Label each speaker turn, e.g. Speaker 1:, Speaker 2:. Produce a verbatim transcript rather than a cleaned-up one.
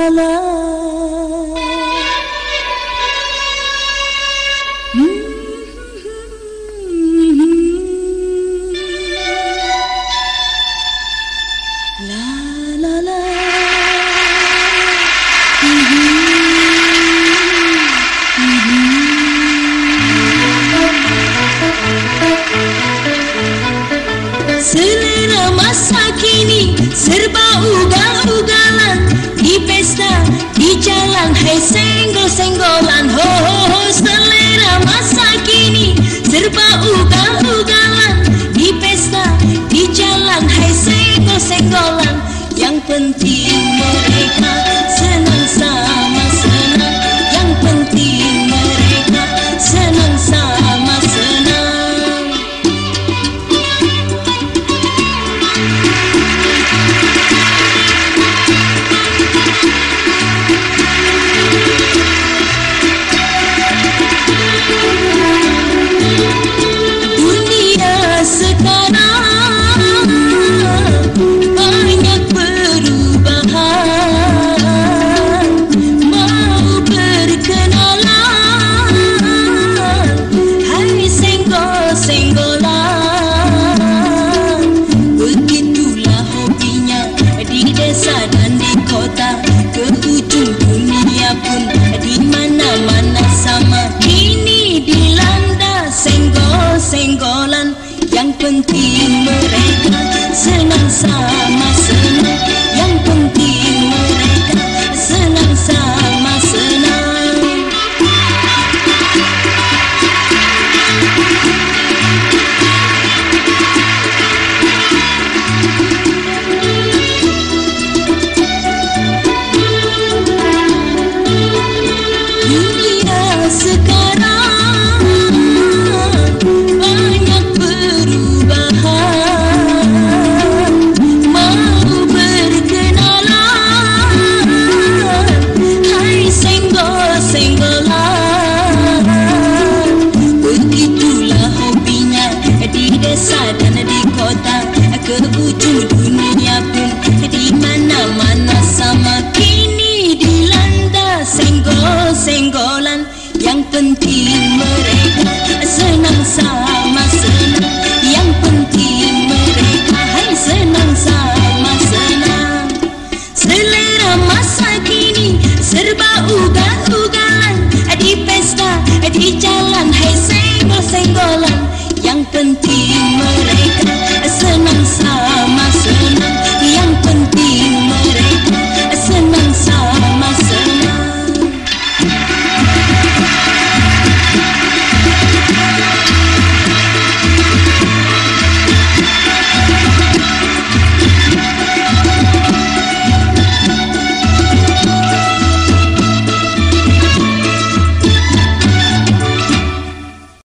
Speaker 1: la la. Hmm. La la la. Selera masa kini serba ugal-ugalan, di pesta, di jalan, hai senggol-senggolan. Ho ho ho, selera masa kini serba ugal-ugalan, di pesta, di jalan, hai senggol-senggolan. Yang penting mereka senang sama senang, yang penting mereka senang sama senang. Senggolan, yang penting mereka senang sama senang, yang penting mereka senang sama senang. Dunia sekarang dan di kota, ke ujung dunia pun, di mana-mana sama kini dilanda senggol-senggolan. Yang penting mereka senang sama senang, yang penting mereka hai senang sama senang. Selera masa kini serba ugal